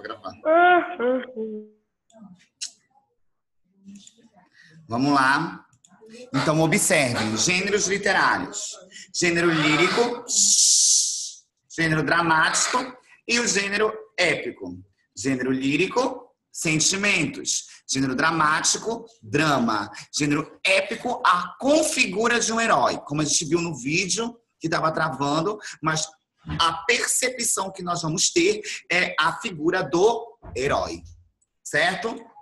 gravar. Vamos lá. Então, observem. Gêneros literários. Gênero lírico, gênero dramático e o gênero épico. Gênero lírico, sentimentos. Gênero dramático, drama. Gênero épico, a configura de um herói. Como a gente viu no vídeo, que estava travando, mas a percepção que nós vamos ter é a figura do herói. Certo?